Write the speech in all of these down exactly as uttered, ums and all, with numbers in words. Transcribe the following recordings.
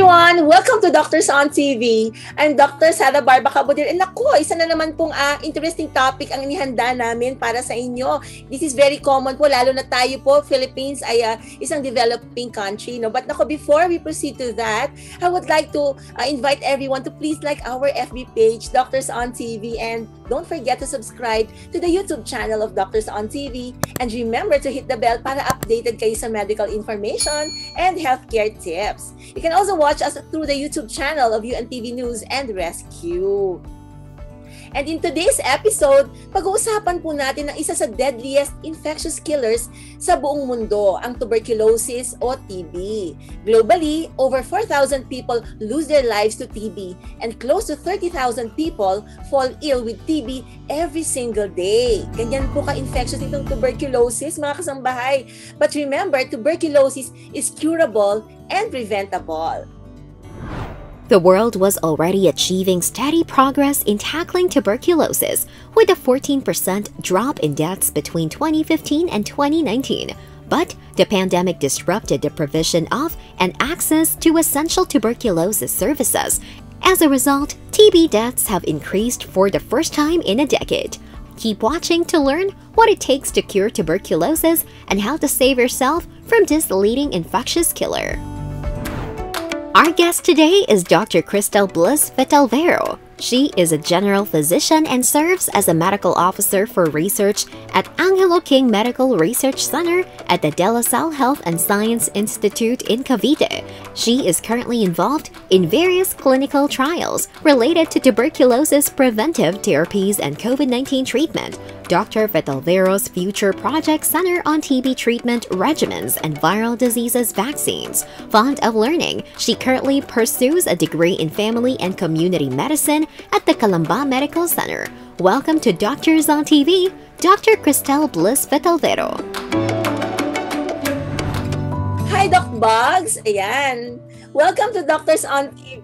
everyone! Welcome to Doctors on T V. I'm Doctor Sarah Barba-Cabodil. And ako, isa na naman pong uh, interesting topic ang inihanda namin para sa inyo. This is very common po, lalo na tayo po, Philippines ay uh, isang developing country. No? But nako, before we proceed to that, I would like to uh, invite everyone to please like our F B page, Doctors on T V. And don't forget to subscribe to the YouTube channel of Doctors on T V. And remember to hit the bell para updated kayo sa medical information and healthcare tips. You can also watch us through the YouTube channel of U N T V News and Rescue. And in today's episode, pag-uusapan po natin ang isa sa deadliest infectious killers sa buong mundo, ang tuberculosis o T B. Globally, over four thousand people lose their lives to T B and close to thirty thousand people fall ill with T B every single day. Ganyan po ka-infectious itong tuberculosis, mga kasambahay. But remember, tuberculosis is curable and preventable. The world was already achieving steady progress in tackling tuberculosis, with a fourteen percent drop in deaths between twenty fifteen and twenty nineteen. But the pandemic disrupted the provision of and access to essential tuberculosis services. As a result, T B deaths have increased for the first time in a decade. Keep watching to learn what it takes to cure tuberculosis and how to save yourself from this leading infectious killer. Our guest today is Doctor Krystle Bliss Fetalvero. She is a general physician and serves as a medical officer for research at Angelo King Medical Research Center at the De La Salle Health and Science Institute in Cavite. She is currently involved in various clinical trials related to tuberculosis preventive therapies and COVID nineteen treatment. Doctor Fetalvero's future project center on T B treatment regimens and viral diseases vaccines. Fond of learning, she currently pursues a degree in family and community medicine at the Calamba Medical Center. Welcome to Doctors on T V, Doctor Krystle Bliss Fetalvero. Hi, Doc Bugs! Ayan. Welcome to Doctors on T V.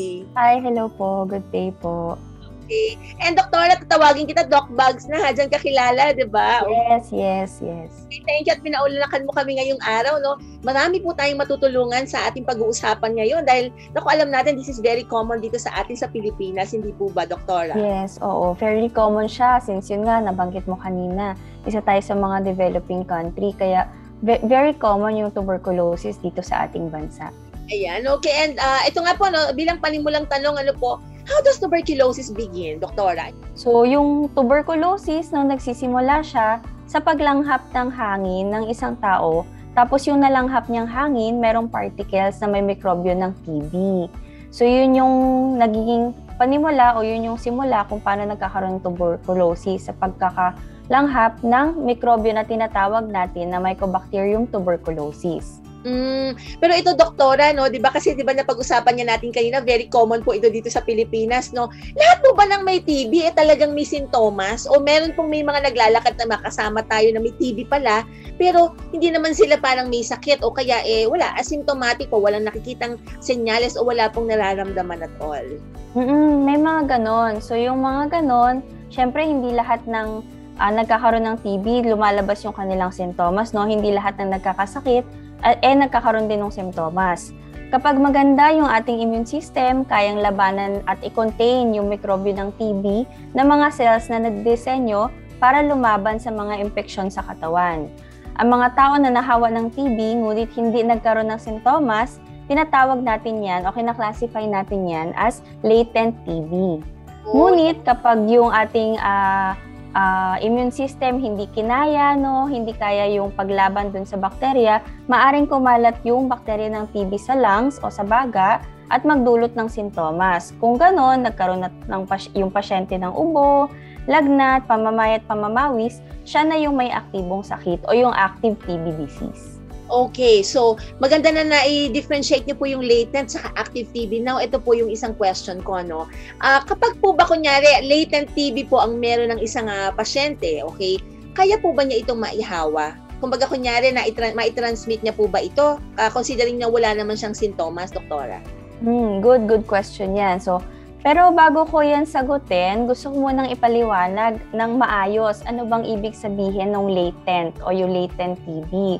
Hi, hello po. Good day po. Okay. And Doktora, tatawagin kita Doc Bugs na ha. Diyan kakilala, di ba? Yes, yes, yes. Okay, thank you at pinaulakan mo kami ngayong araw, no? Marami po tayong matutulungan sa ating pag-uusapan ngayon dahil naku, alam natin this is very common dito sa atin sa Pilipinas, hindi po ba, Doktora? Yes, oo. Very common siya since yun nga, nabanggit mo kanina. Isa tayo sa mga developing country, kaya very common yung tuberculosis dito sa ating bansa. Ayan, okay. And uh, ito nga po, no, bilang panimulang tanong, ano po, how does tuberculosis begin, Doktora? So, yung tuberculosis, nung nagsisimula siya sa paglanghap ng hangin ng isang tao, tapos yung nalanghap niyang hangin, merong particles na may mikrobyo ng T B. So, yun yung nagiging panimula o yun yung simula kung paano nagkakaroon ng tuberculosis sa pagkakalanghap ng mikrobyo na tinatawag natin na Mycobacterium tuberculosis. Mm, pero ito, Doktora, no, 'di ba kasi 'di ba napag-usapan niya natin kanina, very common po ito dito sa Pilipinas, no. Lahat po ba ng may T B eh talagang may sintomas o meron pong may mga naglalakad na makasama tayo na may T B pala, pero hindi naman sila parang may sakit o kaya eh wala, asymptomatic o walang nakikitang senyales o wala pong nararamdaman at all. Mm, may mga ganon. So yung mga ganon, syempre hindi lahat ng uh, nagkakaroon ng T B lumalabas yung kanilang sintomas, no. Hindi lahat ng nagkakasakit eh nagkakaroon din ng simptomas. Kapag maganda yung ating immune system, kayang labanan at i-contain yung mikrobyo ng T B na mga cells na nagdisenyo para lumaban sa mga impeksyon sa katawan. Ang mga tao na nahawa ng T B ngunit hindi nagkaroon ng simptomas, tinatawag natin yan o kinaklasify natin yan as latent T B. Ngunit kapag yung ating uh, Uh, immune system hindi kinaya, no, hindi kaya yung paglaban dun sa bakterya, maaring kumalat yung bakterya ng T B sa lungs o sa baga at magdulot ng sintomas. Kung ganon, nagkaroon na ng pas- yung pasyente ng ubo, lagnat, pamamayat, pamamawis, siya na yung may aktibong sakit o yung active T B disease. Okay, so maganda na na-differentiate niyo po yung latent sa active T B. Now, ito po yung isang question ko, no? Uh, kapag po ba kunyari, latent T B po ang meron ng isang uh, pasyente, okay? Kaya po ba niya itong maihawa? Kumbaga kunyari, na ma-transmit niya po ba ito? Uh, considering na wala naman siyang sintomas, Doktora? Hmm, good, good question yan. So, pero bago ko yan sagutin, gusto ko munang ipaliwanag ng maayos ano bang ibig sabihin ng latent o yung latent T B.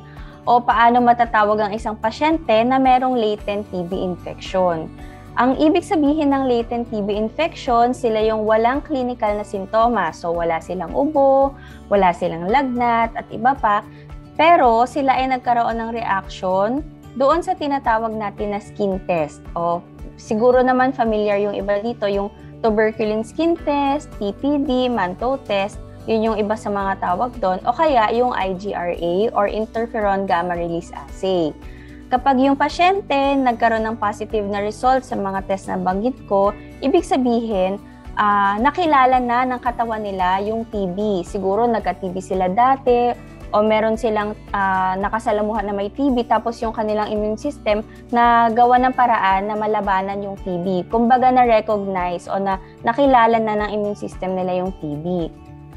o paano matatawag ang isang pasyente na merong latent T B infection. Ang ibig sabihin ng latent T B infection, sila yung walang clinical na sintomas. So wala silang ubo, wala silang lagnat at iba pa. Pero sila ay nagkaroon ng reaction doon sa tinatawag natin na skin test. O siguro naman familiar yung iba dito, yung tuberculin skin test, T P D, Mantoux test. Yun yung iba sa mga tawag doon, o kaya yung I G R A or interferon gamma release assay. Kapag yung pasyente nagkaroon ng positive na result sa mga test na banggit ko, ibig sabihin, uh, nakilala na ng katawan nila yung T B. Siguro nagka-T B sila dati, o meron silang uh, nakasalamuhan na may T B, tapos yung kanilang immune system na gawa ng paraan na malabanan yung T B. Kumbaga na-recognize o na nakilala na ng immune system nila yung T B.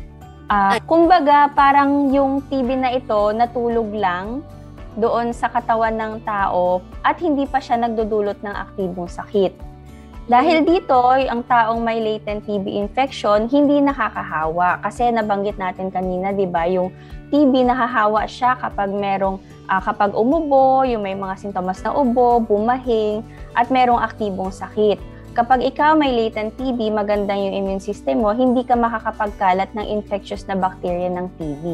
Uh, kumbaga, parang yung T B na ito natulog lang doon sa katawan ng tao at hindi pa siya nagdudulot ng aktibong sakit. Dahil dito, ang taong may latent T B infection, hindi nakakahawa. Kasi nabanggit natin kanina, di ba, yung T B nahahawa siya kapag merong, uh, kapag umubo, yung may mga sintomas na ubo, bumahing, at merong aktibong sakit. Kapag ikaw may latent T B, maganda yung immune system mo, hindi ka makakapagkalat ng infectious na bacteria ng T B.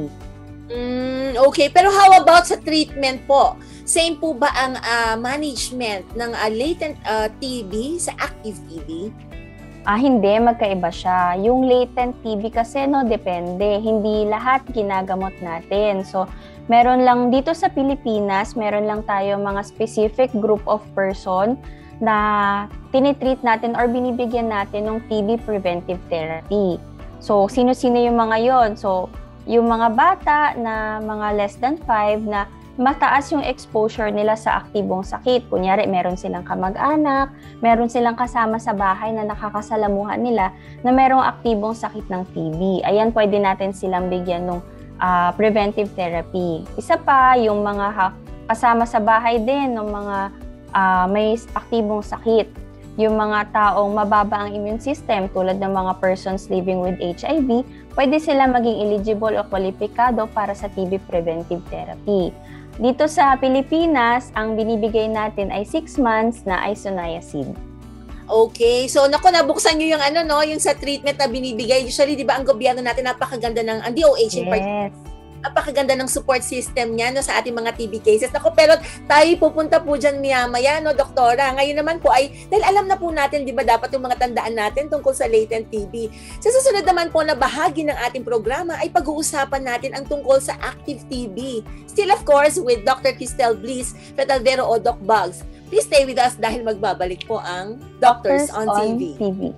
Mm, okay, pero how about sa treatment po? Same po ba ang uh, management ng uh, latent uh, T B sa active T B? Ah, hindi, magkaiba siya. Yung latent T B kasi, no, depende. Hindi lahat ginagamot natin. So, meron lang dito sa Pilipinas, meron lang tayo mga specific group of person na tinitreat natin or binibigyan natin ng T B preventive therapy. So, sino-sino yung mga yon? So, yung mga bata na mga less than five na mataas yung exposure nila sa aktibong sakit. Kunyari, meron silang kamag-anak, meron silang kasama sa bahay na nakakasalamuhan nila na merong aktibong sakit ng T B. Ayan, pwede natin silang bigyan ng uh, preventive therapy. Isa pa, yung mga kasama sa bahay din ng mga Uh, may aktibong sakit. Yung mga taong mababa ang immune system tulad ng mga persons living with H I V, pwede sila maging eligible o kwalipikado para sa T B preventive therapy. Dito sa Pilipinas, ang binibigay natin ay six months na isoniazid. Okay. So, naku, nabuksan nyo yung ano, no, yung sa treatment na binibigay. Usually, di ba, ang gobyerno natin, napakaganda ng, ang D O H in yes. particular. Napakaganda ng support system niya, no, sa ating mga T B cases. Naku, pero tayo pupunta po dyan maya-maya, no, doktora. Ngayon naman po ay, dahil alam na po natin, di ba, dapat yung mga tandaan natin tungkol sa latent T B. Sa susunod naman po na bahagi ng ating programa ay pag-uusapan natin ang tungkol sa active T B. Still, of course, with Doctor Krystle Bliss Fetalvero o Doc Bugs. Please stay with us dahil magbabalik po ang Doctors, Doctors on, on T V. T V.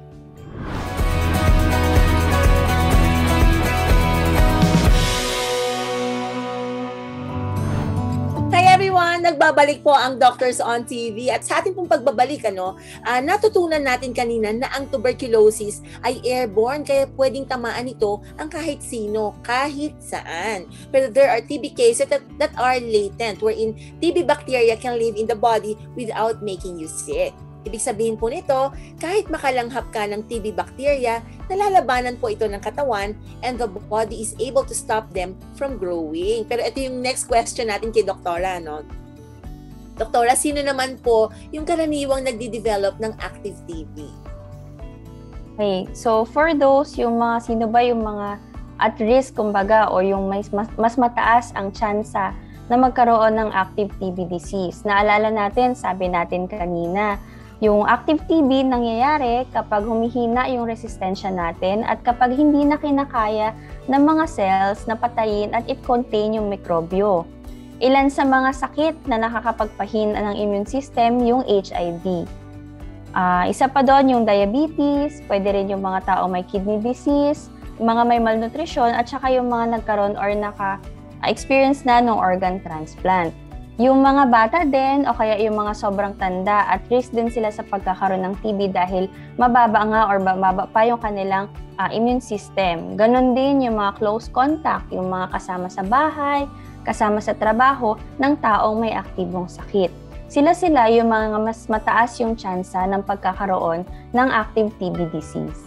Hi everyone! Nagbabalik po ang Doctors on T V at sa ating pong pagbabalik, ano, uh, natutunan natin kanina na ang tuberculosis ay airborne kaya pwedeng tamaan ito ang kahit sino, kahit saan. Pero there are T B cases that, that are latent wherein T B bacteria can live in the body without making you sick. Ibig sabihin po nito, kahit makalanghap ka ng T B bacteria, nalalabanan po ito ng katawan and the body is able to stop them from growing. Pero ito yung next question natin kay Doktora, no? Doktora, sino naman po yung karaniwang nagdi-develop ng active T B? Okay, so for those, yung mga, sino ba yung mga at risk, kumbaga, o yung mas, mas, mas mataas ang tsansa na magkaroon ng active T B disease? Naalala natin, sabi natin kanina, yung active T B nangyayari kapag humihina yung resistensya natin at kapag hindi na kinakaya ng mga cells na patayin at i-contain yung mikrobyo. Ilan sa mga sakit na nakakapagpahina ng immune system, yung H I V. Uh, isa pa doon yung diabetes, pwede rin yung mga tao may kidney disease, mga may malnutrition, at saka yung mga nagkaroon or naka-experience na ng organ transplant. Yung mga bata din o kaya yung mga sobrang tanda, at risk din sila sa pagkakaroon ng T B dahil mababa nga or mababa pa yung kanilang uh, immune system. Ganon din yung mga close contact, yung mga kasama sa bahay, kasama sa trabaho ng taong may aktibong sakit. Sila-sila yung mga mas mataas yung tsansa ng pagkakaroon ng active T B disease.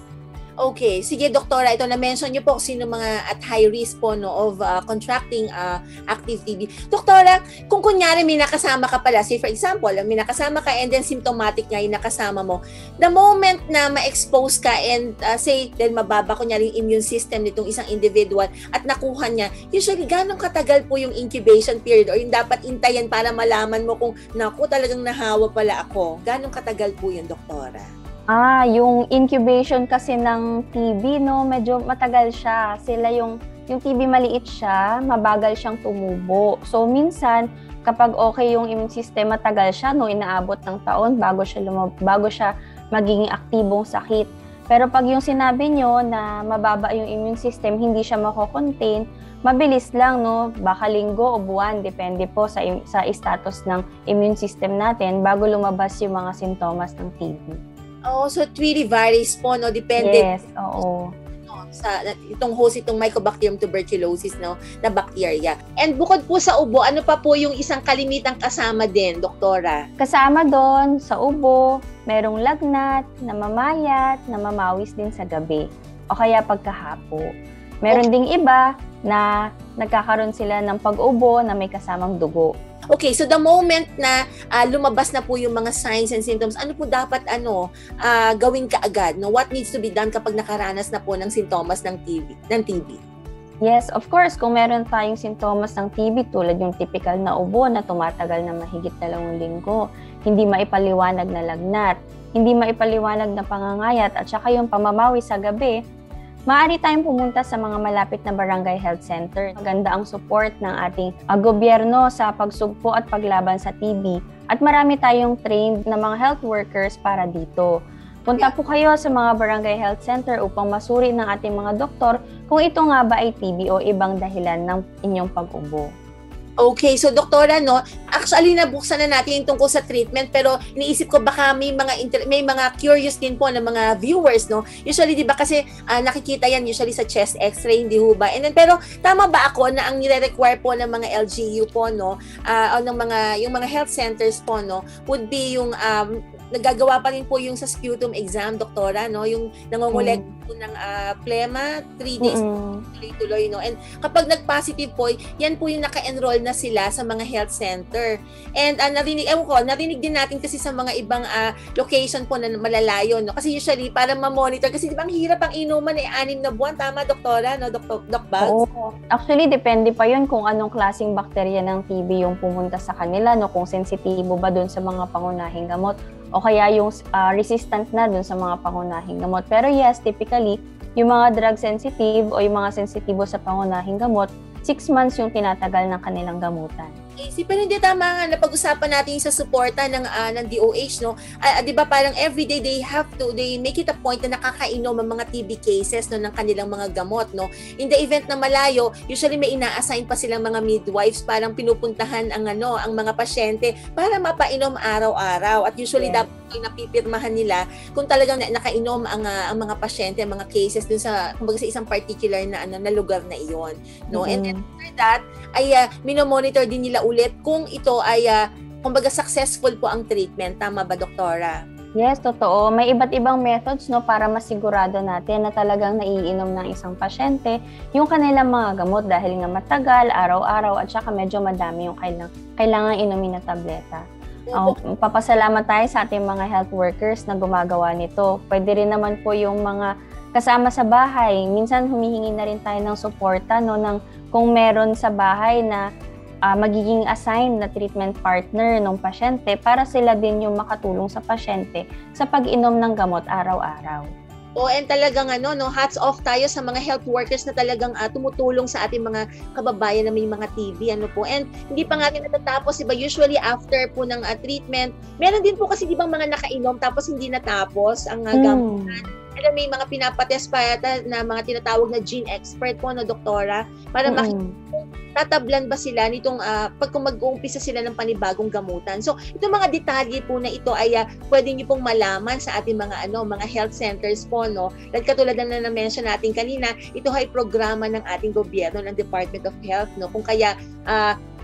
Okay, sige doktora, ito na-mention niyo po sino mga at high risk po no of uh, contracting uh, active T B. Doktora, kung kunyari may nakasama ka pala, say for example, may nakasama ka and then symptomatic nga yung nakasama mo, the moment na ma-expose ka and uh, say then mababa kunyari yung immune system nitong isang individual at nakuha niya, usually ganong katagal po yung incubation period or yung dapat intayan para malaman mo kung naku talagang nahawa pala ako? Ganong katagal po yun, doktora? Ah, yung incubation kasi ng T B, no, medyo matagal siya. Sila yung, yung T B maliit siya, mabagal siyang tumubo. So, minsan, kapag okay yung immune system, matagal siya, no, inaabot ng taon bago siya, lumab- bago siya magiging aktibong sakit. Pero pag yung sinabi nyo na mababa yung immune system, hindi siya mako-contain, mabilis lang, no, baka linggo o buwan, depende po sa, sa status ng immune system natin bago lumabas yung mga sintomas ng T B. Oh, so it really varies po, no? Depende. Yes, oo. No, sa itong host, itong Mycobacterium tuberculosis, no, na bacteria. And bukod po sa ubo, ano pa po yung isang kalimitang kasama din, doktora? Kasama doon, sa ubo, merong lagnat, namamayat, namamawis din sa gabi. O kaya pagkahapo. Meron Okay. ding iba na nagkakaroon sila ng pag-ubo na may kasamang dugo. Okay, so the moment na uh, lumabas na po yung mga signs and symptoms, ano po dapat ano uh, gawin kaagad? No? What needs to be done kapag nakaranas na po ng sintomas ng T B? Ng T B? Yes, of course, kung meron tayong sintomas ng T B tulad yung typical na ubo na tumatagal na mahigit dalawang linggo, hindi maipaliwanag na lagnat, hindi maipaliwanag na pangangayat at saka yung pamamawi sa gabi, maaari tayong pumunta sa mga malapit na barangay health center. Maganda ang support ng ating uh, gobyerno sa pagsugpo at paglaban sa T B at marami tayong trained na mga health workers para dito. Punta po kayo sa mga barangay health center upang masuri ng ating mga doktor kung ito nga ba ay T B o ibang dahilan ng inyong pag-ubo. Okay, so doktora, no, actually nabuksan na natin yung tungkol sa treatment pero iniisip ko baka may mga inter- may mga curious din po ng mga viewers, no. Usually 'di ba kasi uh, nakikita yan usually sa chest X-ray, hindi ho ba? And then, pero tama ba ako na ang nire-require po ng mga L G U po, no, uh, o ng mga yung mga health centers po, no, would be yung um, nagagawa pa rin po yung sa sputum exam, doktora, no, yung nangongolek Mm. po ng uh, plema, three days Mm-mm. tuloy-tuloy, no. And kapag nag-positive po, yan po yung naka-enroll na sila sa mga health center. And uh, narinig, ewan ko, narinig din natin kasi sa mga ibang uh, location po na malalayo, no. Kasi usually, para ma-monitor, kasi di ba ang hirap ang inuman eh, anim na buwan, tama, doktora, no, Dok Doc Bugs? Oo. Actually, depende pa yun kung anong klaseng bakterya ng T B yung pumunta sa kanila, no, kung sensitibo ba dun sa mga pangunahing gamot o kaya yung uh, resistant na dun sa mga pangunahing gamot. Pero yes, typically, yung mga drug sensitive o yung mga sensitibo sa pangunahing gamot, six months yung tinatagal ng kanilang gamutan. Okay, pero hindi tama nga na pag-usapan natin sa suporta ng uh, ng D O H, no. Uh, 'di ba parang everyday they have to they make it a point na nakakainom ang mga T B cases, no, ng kanilang mga gamot, no. In the event na malayo, usually may ina-assign pa silang mga midwives parang pinupuntahan ang ano, ang mga pasyente para mapainom araw-araw at usually Yeah. dapat yung napipirmahan nila kung talagang na, nakainom ang uh, ang mga pasyente, ang mga cases dun sa kumbaga sa isang particular na ano na lugar na iyon, no. Mm-hmm. And then after that ay uh, minomonitor din nila ulit kung ito ay uh, kumbaga successful po ang treatment. Tama ba, doktora? Yes, totoo. May iba't ibang methods, no, para masigurado natin na talagang naiinom ng isang pasyente yung kanilang mga gamot dahil nga matagal, araw-araw at saka medyo madami yung kailang, kailangan inumin na tableta. Uh, papasalamat tayo sa ating mga health workers na gumagawa nito. Pwede rin naman po yung mga kasama sa bahay. Minsan humihingi na rin tayo ng suporta, no, ng kung meron sa bahay na uh, magiging assign na treatment partner ng pasyente para sila din yung makatulong sa pasyente sa pag-inom ng gamot araw-araw. O and talagang ano, no, hats off tayo sa mga health workers na talagang uh, tumutulong sa ating mga kababayan na may mga T B, ano po. And hindi pa nga natatapos, iba usually after po ng uh, treatment, meron din po kasi di bang mga nakainom tapos hindi natapos ang uh, gamutan. Mm. Alam, may mga pinapatest pa yata na mga tinatawag na gene expert po, no, doktora, para makita kung tatablan ba sila nitong uh, pag kung mag-uumpisa sila ng panibagong gamutan. So, itong mga detalye po na ito ay uh, pwede niyo pong malaman sa ating mga ano, mga health centers po, no. At katulad na na-mention natin kanina, ito ay programa ng ating gobyerno, ng Department of Health, no. Kung kaya uh,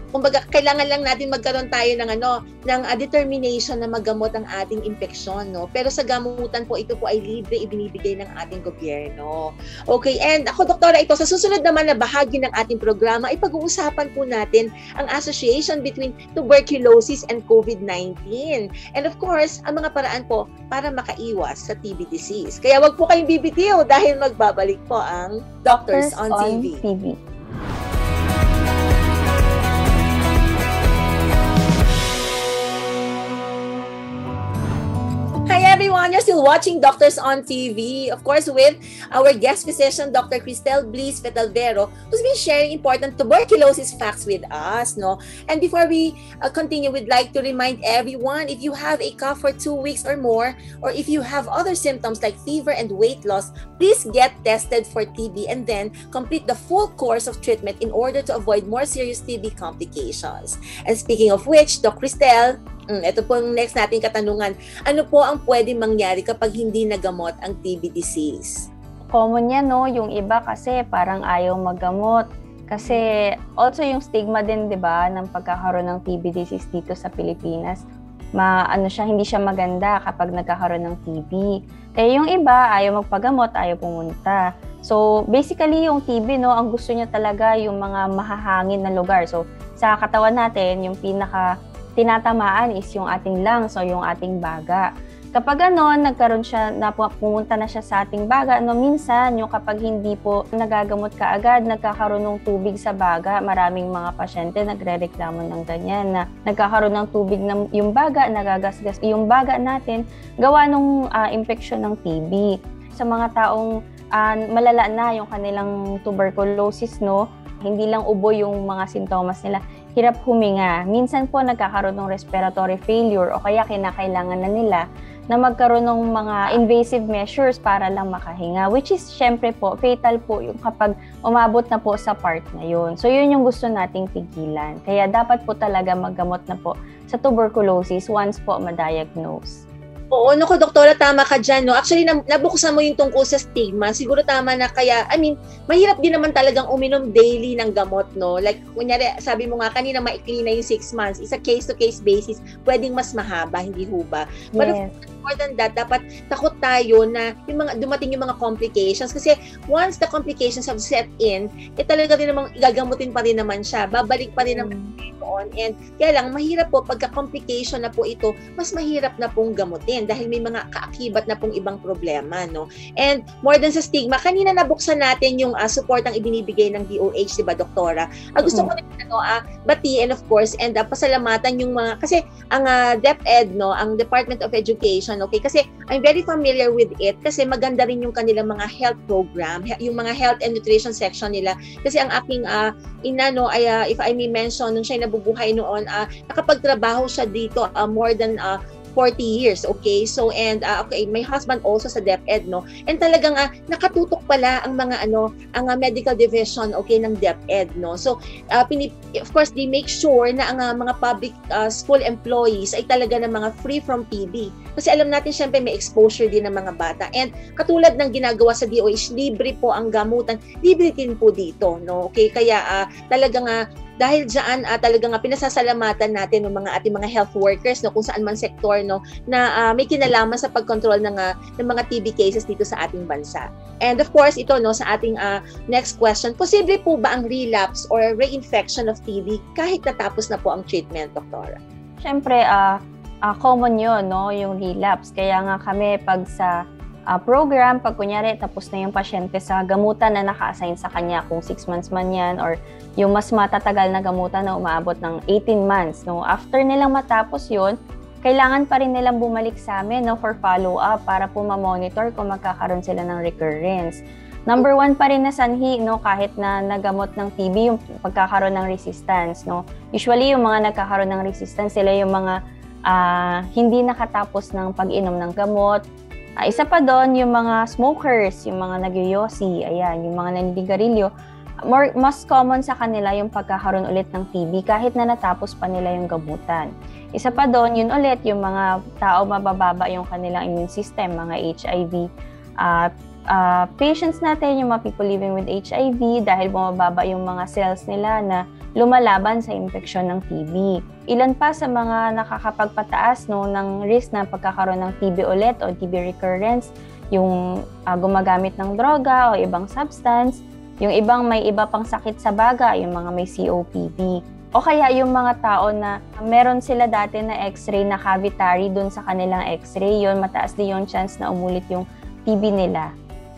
kumbaga kailangan lang natin magkaroon tayo ng ano ng uh, determination na maggamot ang ating impeksyon, no. Pero sa gamutan po ito po ay libre ibinibigay ng ating gobyerno. Okay, and ako doktora, ito sa susunod naman na bahagi ng ating programa ay pag-uusapan po natin ang association between tuberculosis and COVID nineteen. And of course, ang mga paraan po para makaiwas sa T B disease. Kaya wag po kayong bibitiw dahil magbabalik po ang Doctors, Doctors on, on T V. T V. Hi everyone, you're still watching Doctors on T V, of course with our guest physician, Doctor Krystle Bliss Fetalvero, who's been sharing important tuberculosis facts with us, no? And before we uh, continue, we'd like to remind everyone, if you have a cough for two weeks or more, or if you have other symptoms like fever and weight loss, please get tested for T B and then complete the full course of treatment in order to avoid more serious T B complications. And speaking of which, Doc Krystle, Mm, ito po ang next nating katanungan. Ano po ang pwedeng mangyari kapag hindi nagamot ang T B disease? Common yan, no? Yung iba kasi parang ayaw maggamot. Kasi also yung stigma din, di ba, ng pagkakaroon ng T B disease dito sa Pilipinas. Ma, ano siya, hindi siya maganda kapag nagkakaroon ng T B. Kaya yung iba, ayaw magpagamot, ayaw pumunta. So, basically, yung T B, no, ang gusto niya talaga yung mga mahahangin na lugar. So, sa katawan natin, yung pinaka tinatamaan is yung ating lungs o yung ating baga. Kapag ano, nagkaroon siya, na pumunta na siya sa ating baga, no, minsan yung kapag hindi po nagagamot kaagad, nagkakaroon ng tubig sa baga. Maraming mga pasyente nagrereklamo ng ganyan na nagkakaroon ng tubig ng yung baga, nagagasgas yung baga natin, gawa ng uh, infection ng T B. Sa mga taong uh, malala na yung kanilang tuberculosis, no, hindi lang ubo yung mga sintomas nila, hirap huminga. Minsan po nagkakaroon ng respiratory failure o kaya kinakailangan na nila na magkaroon ng mga invasive measures para lang makahinga, which is syempre po, fatal po yung kapag umabot na po sa part na yun. So yun yung gusto nating pigilan. Kaya dapat po talaga maggamot na po sa tuberculosis once po ma-diagnose. Oo, naku, doktora, tama ka dyan, no? Actually, nabuksan mo yung tungkol sa stigma. Siguro tama na kaya, I mean, mahirap din naman talagang uminom daily ng gamot, no? Like, kunyari, sabi mo nga, kanina maikli na yung six months. Isa case-to-case basis, pwedeng mas mahaba, hindi ho ba? But yes. More than that, dapat takot tayo na yung mga, dumating yung mga complications. Kasi once the complications have set in, eh talaga din namang igagamutin pa rin naman siya. Babalik pa rin naman doon. And kaya lang, mahirap po, pagka-complication na po ito, mas mahirap na pong gamutin dahil may mga kaakibat na pong ibang problema, no? And more than sa stigma, kanina nabuksan natin yung uh, support ang ibinibigay ng D O H, diba, doktora? Uh, gusto mm-hmm. ko rin ano, uh, batiin, of course, and uh, pasalamatan yung mga, kasi ang uh, DepEd, no, ang Department of Education, okay, kasi I'm very familiar with it, kasi maganda rin yung kanilang mga health program, yung mga health and nutrition section nila, kasi ang aking uh, ina, no, ay, uh, if I may mention, nung siya nabubuhay noon, uh, nakapagtrabaho siya dito uh, more than uh, forty years, okay? So, and, uh, okay, my husband also sa DepEd, no? And talagang, uh, nakatutok pala ang mga, ano, ang uh, medical division, okay, ng DepEd, no? So, uh, pinip, of course, they make sure na ang uh, mga public uh, school employees ay talaga ng mga free from T B. Kasi alam natin, syempre, may exposure din ng mga bata. And katulad ng ginagawa sa D O H, libre po ang gamutan, libre din po dito, no? Okay, kaya uh, talagang, uh, dahil diyan uh, talagang uh, pinasasalamatan natin ng mga ating mga health workers, no, kung saan man sektor, no, na uh, may kinalaman sa pagkontrol ng uh, ng mga T B cases dito sa ating bansa. And of course, ito, no, sa ating uh, next question, posible po ba ang relapse or reinfection of T B kahit natapos na po ang treatment, doktora? Siyempre, uh, uh, common 'yon, no, yung relapse. Kaya nga kami pag sa uh, program, pag kunyari tapos na yung pasyente sa gamutan na naka-assign sa kanya, kung six months man yan or yung mas matatagal na gamutan na umaabot ng eighteen months, no? After nilang matapos yun, kailangan pa rin nilang bumalik sa amin, no, for follow-up para po ma-monitor kung magkakaroon sila ng recurrence. Number one pa rin na sanhi, no, kahit na nagamot ng T B, yung pagkakaroon ng resistance, no? Usually, yung mga nagkakaroon ng resistance, sila yung mga uh, hindi nakatapos ng pag-inom ng gamot. Uh, isa pa doon, yung mga smokers, yung mga nagyoyosi, ayan, yung mga naninigarilyo. More, mas common sa kanila yung pagkakaroon ulit ng T B kahit na natapos pa nila yung gamutan. Isa pa doon, yun ulit, yung mga tao mabababa yung kanilang immune system, mga H I V. Uh, uh, patients natin, yung mga people living with H I V, dahil bumababa yung mga cells nila na lumalaban sa impeksyon ng T B. Ilan pa sa mga nakakapagpataas no, ng risk na pagkakaroon ng T B ulit o T B recurrence, yung uh, gumagamit ng droga o ibang substance, yung ibang may iba pang sakit sa baga, yung mga may C O P D. O kaya yung mga tao na meron sila dati na x-ray na cavitary dun sa kanilang x-ray, yun mataas din yung chance na umulit yung T B nila.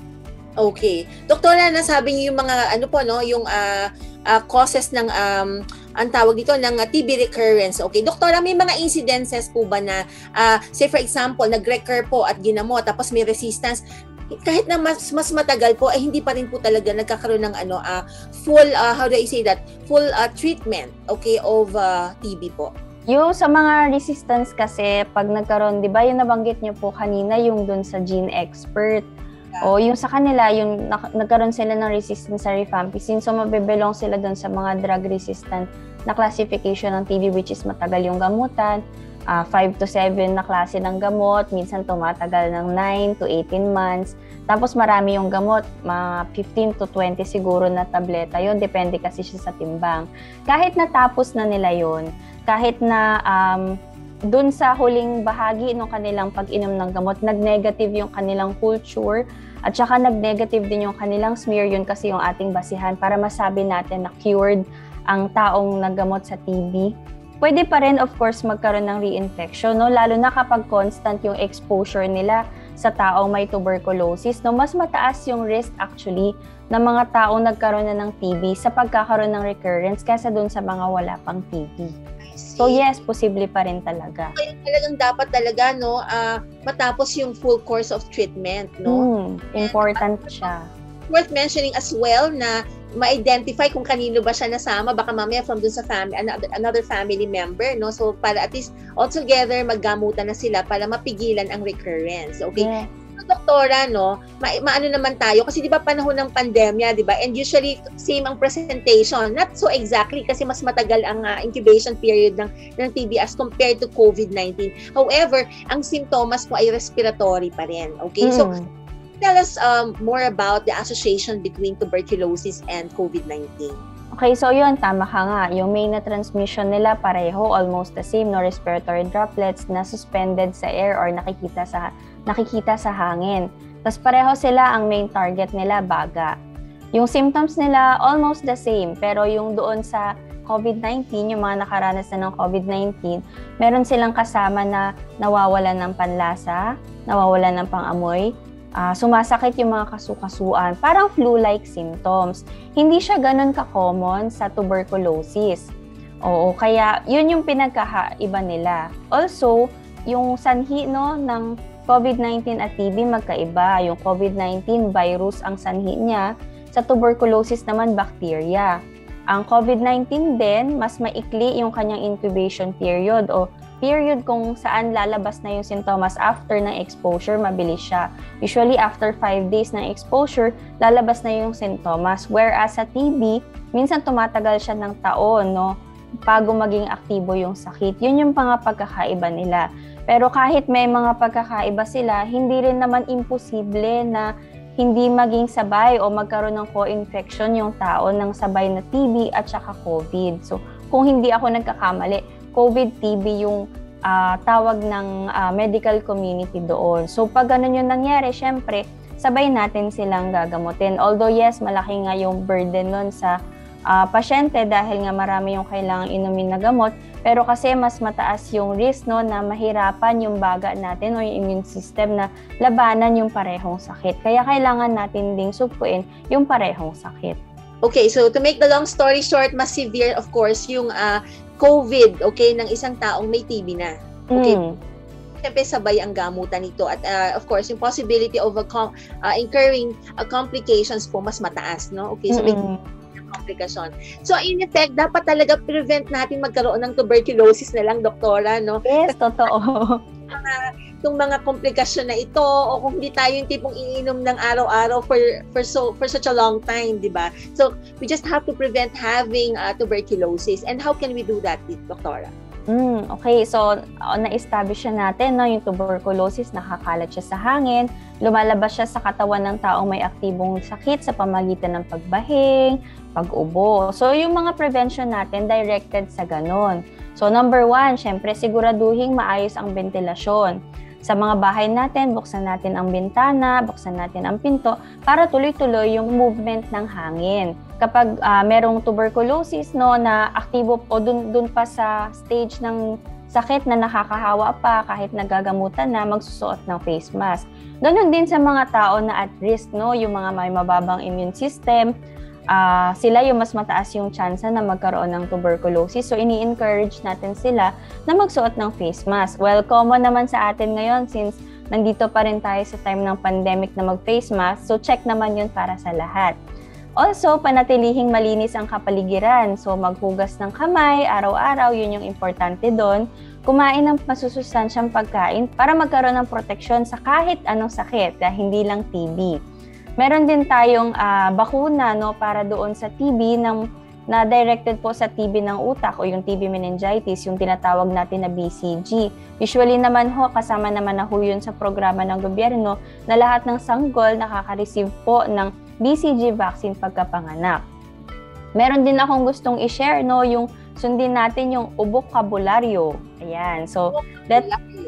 Okay. Doktora, nasabi niyo yung mga ano po no, yung uh, uh, causes ng um ang tawag dito ng uh, T B recurrence. Okay. Doktora, may mga incidences po ba na uh, say for example, nag-recur po at ginamot tapos may resistance, kahit na mas mas matagal po ay eh, hindi pa rin po talaga nagkakaroon ng ano uh, full uh, how do I say that full uh, treatment okay of uh, T B po. Yung sa mga resistance kasi pag nagkaroon, 'di ba, yung nabanggit niyo po kanina yung dun sa gene expert. Yeah. O yung sa kanila yung nagkaroon sila ng resistance sa rifampicin, so mabebelong sila dun sa mga drug resistant na classification ng T B, which is matagal yung gamutan. Uh, five to seven na klase ng gamot, minsan tumatagal ng nine to eighteen months. Tapos marami yung gamot, mga fifteen to twenty siguro na tableta yun, depende kasi siya sa timbang. Kahit natapos na nila yun, kahit na um, dun sa huling bahagi ng kanilang pag-inom ng gamot, nag-negative yung kanilang culture, at saka nag-negative din yung kanilang smear, yun kasi yung ating basihan para masabi natin na cured ang taong naggamot sa T B. Pwede pa rin, of course, magkaroon ng reinfection, no? Lalo na kapag constant yung exposure nila sa taong may tuberculosis. No? Mas mataas yung risk actually ng mga taong nagkaroon na ng T B sa pagkakaroon ng recurrence kaysa dun sa mga wala pang T B. So yes, posible pa rin talaga. Kaya talagang dapat talaga no, uh, matapos yung full course of treatment. No? Hmm, important siya. Worth mentioning as well na ma-identify kung kanino ba siya nasama, baka mamaya from dun sa family, another, another family member, no? So, para at least all together, maggamutan na sila para mapigilan ang recurrence, okay? Yeah. So, doktora, no, ma maano naman tayo, kasi di ba panahon ng pandemya, di ba? And usually, same ang presentation, not so exactly, kasi mas matagal ang uh, incubation period ng, ng T B as compared to COVID nineteen. However, ang symptoms po ay respiratory pa rin, okay? Mm. So, tell us um, more about the association between tuberculosis and COVID nineteen. Okay, so yun, tama ka nga. Yung main na transmission nila pareho, almost the same, no, respiratory droplets na suspended sa air or nakikita sa nakikita sa hangin. Tapos pareho sila, ang main target nila, baga. Yung symptoms nila, almost the same, pero yung doon sa COVID nineteen, yung mga nakaranas na ng COVID nineteen, meron silang kasama na nawawalan ng panlasa, nawawalan ng pangamoy, Uh, sumasakit yung mga kasukasuan, parang flu-like symptoms. Hindi siya ganun ka-common sa tuberculosis. Oo, kaya yun yung pinagkaiba nila. Also, yung sanhi no, ng COVID nineteen at T B magkaiba. Yung COVID nineteen virus ang sanhi niya, sa tuberculosis naman bacteria. Ang COVID nineteen din, mas maikli yung kanyang incubation period o period kung saan lalabas na yung sintomas after ng exposure, mabilis siya. Usually, after five days ng exposure, lalabas na yung sintomas. Whereas sa T B, minsan tumatagal siya ng taon, no? Bago maging aktibo yung sakit. Yun yung mga pagkakaiba nila. Pero kahit may mga pagkakaiba sila, hindi rin naman imposible na hindi maging sabay o magkaroon ng co-infection yung tao ng sabay na T B at saka COVID. So, kung hindi ako nagkakamali, COVID T B yung uh, tawag ng uh, medical community doon. So, pag ganun yung nangyari, syempre, sabay natin silang gagamutin. Although, yes, malaki nga yung burden nun sa uh, pasyente dahil nga marami yung kailangang inumin na gamot. Pero kasi mas mataas yung risk no, na mahirapan yung baga natin o yung immune system na labanan yung parehong sakit. Kaya kailangan natin ding supuin yung parehong sakit. Okay, so to make the long story short, mas severe, of course, yung uh, COVID, okay, ng isang taong may T B na. Okay. Mm. Siyempre, sabay ang gamutan nito. At uh, of course, yung possibility of a com uh, incurring uh, complications po mas mataas, no? Okay, so mm-hmm. may komplikasyon. So, in effect, dapat talaga prevent natin magkaroon ng tuberculosis na lang, doktora, no? Yes, totoo. Itong mga komplikasyon na ito, o kung hindi tayo yung tipong iinom ng araw-araw for for so for such a long time, di ba? So, we just have to prevent having uh, tuberculosis. And how can we do that, doktora? Mm, okay, so uh, na-establish na natin, no, yung tuberculosis, nakakalat siya sa hangin, lumalabas siya sa katawan ng taong may aktibong sakit sa pamagitan ng pagbahing, pag-ubo. So yung mga prevention natin directed sa ganon. So number one, syempre siguraduhin maayos ang ventilasyon. Sa mga bahay natin, buksan natin ang bintana, buksan natin ang pinto para tuloy-tuloy yung movement ng hangin. Kapag uh, merong tuberculosis, no, na aktibo o dun, dun pa sa stage ng sakit na nakakahawa pa kahit nagagamutan na, magsusuot ng face mask. Ganon din sa mga tao na at risk, no, yung mga may mababang immune system, uh, sila yung mas mataas yung chance na magkaroon ng tuberculosis. So ini-encourage natin sila na magsuot ng face mask. Well, common naman sa atin ngayon since nandito pa rin tayo sa time ng pandemic na mag-face mask. So check naman yun para sa lahat. Also, panatilihing malinis ang kapaligiran. So, maghugas ng kamay, araw-araw, yun yung importante doon. Kumain ng masusustansyang pagkain para magkaroon ng proteksyon sa kahit anong sakit, na hindi lang T B. Meron din tayong uh, bakuna, no, para doon sa T B ng, na directed po sa T B ng utak o yung T B meningitis, yung tinatawag natin na B C G. Usually naman ho, kasama naman na ho yun sa programa ng gobyerno na lahat ng sanggol nakaka-receive po ng B C G vaccine pagkapanganak. Meron din akong gustong i-share, no, yung sundin natin yung ubokabularyo. Ayan. So, that,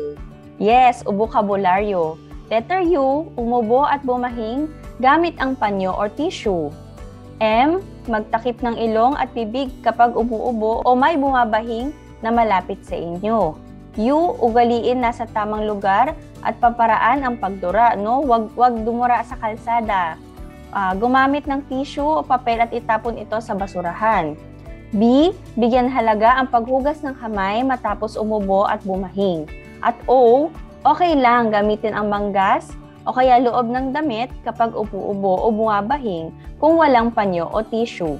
yes, ubokabularyo. Letter U, umubo at bumahing gamit ang panyo or tissue. M, magtakip ng ilong at bibig kapag umuubo o may bumabahing na malapit sa inyo. U, ugaliin nasa tamang lugar at paparaan ang pagdura, no? Wag, wag dumura sa kalsada. Uh, gumamit ng tissue o papel at itapon ito sa basurahan. B, bigyan halaga ang paghugas ng kamay matapos umubo at bumahing. At O, okay lang gamitin ang manggas o kaya loob ng damit kapag upo-ubo o bumabahing kung walang panyo o tissue.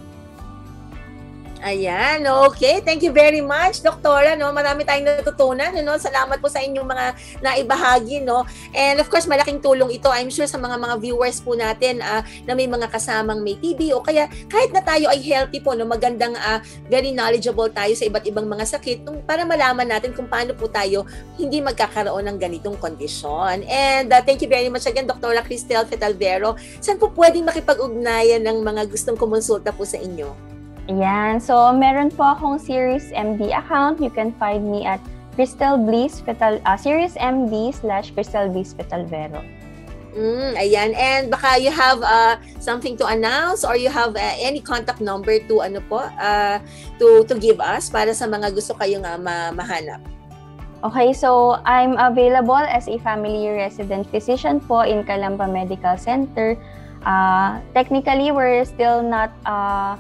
Ayan, okay. Thank you very much, Doktora. No? Marami tayong natutunan. No? Salamat po sa inyong mga naibahagi. No? And of course, malaking tulong ito. I'm sure sa mga mga viewers po natin uh, na may mga kasamang may T B o kaya kahit na tayo ay healthy po, no? Magandang uh, very knowledgeable tayo sa iba't ibang mga sakit para malaman natin kung paano po tayo hindi magkakaroon ng ganitong kondisyon. And uh, thank you very much again, Doktora Krystle Fetalvero. Saan po pwedeng makipag-ugnayan ng mga gustong kumonsulta po sa inyo? Ayan. So, meron po akong Series M D account. You can find me at Krystle Bliss Fetal, uh, Series M D slash Krystle Bliss Fetalvero. Mm, ayan. And baka you have uh, something to announce or you have uh, any contact number to ano po uh, to to give us para sa mga gusto kayong uh, ma mahanap. Okay, so I'm available as a family resident physician po in Calamba Medical Center. Uh, technically, we're still not uh,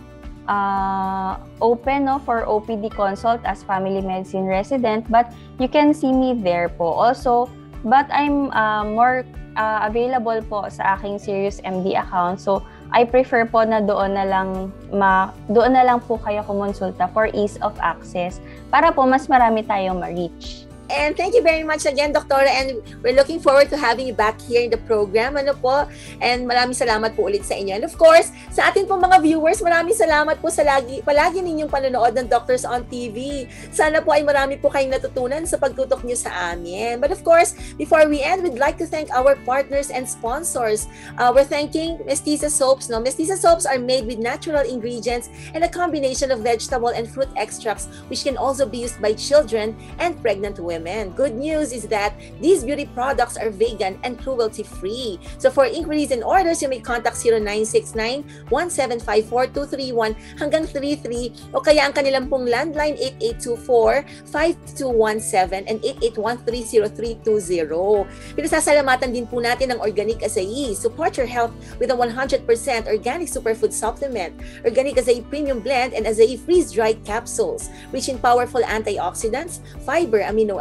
Uh, open, no, for O P D consult as family medicine resident, but you can see me there po also. But I'm uh, more uh, available po sa aking Series M D account, so I prefer po na doon na lang ma doon na lang po kayo kumonsulta for ease of access para po mas marami tayong ma-reach. And thank you very much again, Doktora. And we're looking forward to having you back here in the program. Ano po? And maraming salamat po ulit sa inyo. And of course, sa ating pong mga viewers, maraming salamat po sa lagi, palagi ninyong panonood ng Doctors on T V. Sana po ay marami po kayong natutunan sa pagtutok niyo sa amin. But of course, before we end, we'd like to thank our partners and sponsors. Uh, we're thanking Mestiza Soaps. No? Mestiza Soaps are made with natural ingredients and a combination of vegetable and fruit extracts, which can also be used by children and pregnant women. Good news is that these beauty products are vegan and cruelty-free. So for inquiries and orders, you may contact zero nine six nine, one seven five four, two three one hanggang three three o kaya ang kanilang pong landline eight eight two four, five two one seven and eight eight one three zero three two zero. Pinasasalamatan din po natin ang Organic Acai. Support your health with a one hundred percent organic superfood supplement. Organic Acai Premium Blend and Acai Freeze-Dried Capsules, rich in powerful antioxidants, fiber, amino acids,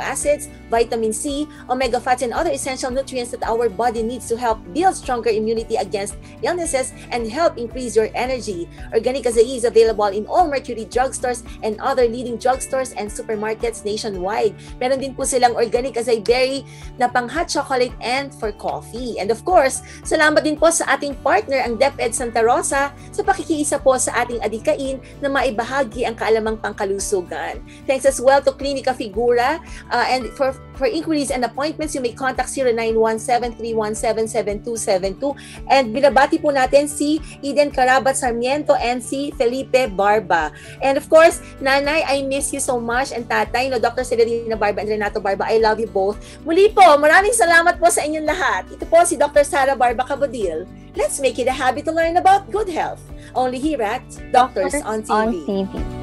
acids, vitamin C, omega fats, and other essential nutrients that our body needs to help build stronger immunity against illnesses and help increase your energy. Organic acai is available in all Mercury drugstores and other leading drugstores and supermarkets nationwide. Meron din po silang organic acai berry na pang hot chocolate and for coffee. And of course, salamat din po sa ating partner, ang DepEd Santa Rosa, sa pakikiisa po sa ating adikain na maibahagi ang kaalamang pangkalusugan. Thanks as well to Klinika Figura, uh, and for for inquiries and appointments, you may contact zero nine one seven three one seven seven two seven two. And binabati po natin si Eden Carabat Sarmiento and si Felipe Barba. And of course, Nanay, I miss you so much, and Tatay, no, Doctor Celerina Barba and Renato Barba, I love you both. Muli po, maraming salamat po sa inyong lahat. Ito po si Doctor Sara Barba-Cabodil. Let's make it a habit to learn about good health. Only here at Doctors on T V. On T V.